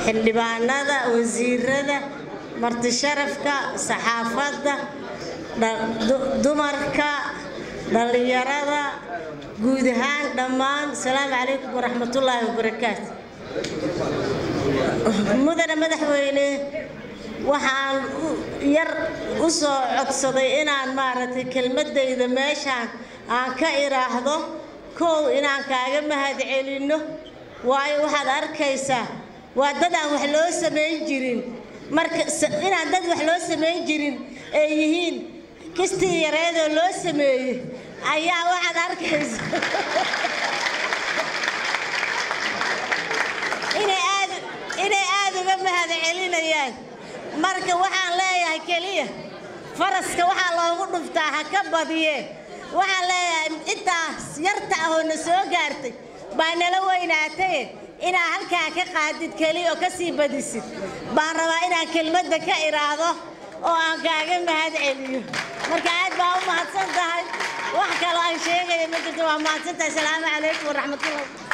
xildhibaanada wasiirada marti sharafka saxaafadda dumarka dhalinyarada guud ahaan dhammaan salaamu calaykum waraxmatullaahi wabarakaatu mudane madaxweyne waxaan yar u soo codsaday inaan maaragtay kelmadayda meeshaan aan ka iraahdo koow inaan kaaga mahadcelino waayo waxaad arkaysaa waa dad aan wax loo sameyn jirin marka inaan dad wax loo sameyn jirin ay yihiin kistii yareedoo loo sameeyey ayaa waxaad arkaysaa inay aad uga mahadcelinayaan marka waxaan leeyahay kaliya faraska waxaa loogu dhuftaa ha ka badiye waxaan leeyahay intaas yarta ah oo na soo gaartay baa nala weynaatay inaa halkaa ka qaadid kaliya oo ka sii badisid baan rabaa inaan kelmadda ka iraahdo oo aan kaaga mahadceliyo marka aad baa u mahadsan tahay wax kale aan sheegaya ma jirto waa mahadsantahay salaamu calaykum waraxmatullahi